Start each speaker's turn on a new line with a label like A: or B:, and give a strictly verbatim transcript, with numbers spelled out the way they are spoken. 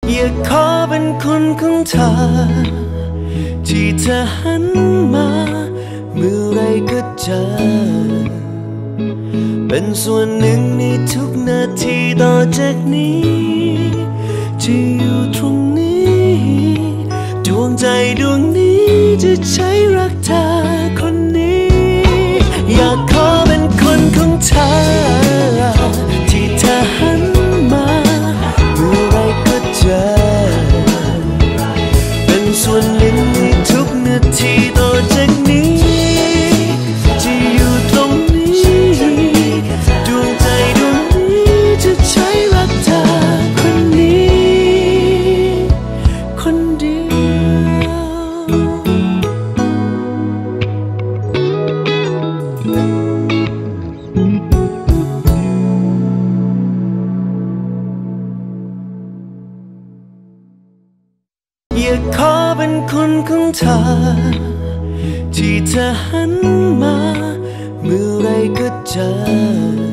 A: อยากขอเป็นคนของเธอที่เธอหันมาเมื่อไรก็เจอเป็นส่วนหนึ่งในทุกนาทีต่อจากนี้ที่อยู่ตรงนี้ดวงใจดวงนี้จะใช้รักเธอคนนี้อยากขอเป็นคนของเธอที่เธอหันมาเมื่อไรก็เจอเป็นส่วนหนึ่งในทุกนาทีต่อจากนี้ที่อยู่ตรงนี้ดวงใจดวงนี้จะใช้รักเธอคนนี้คนเดียวอยากขอเป็นคนของเธอที่เธอหันมาเมื่อไรก็เจอ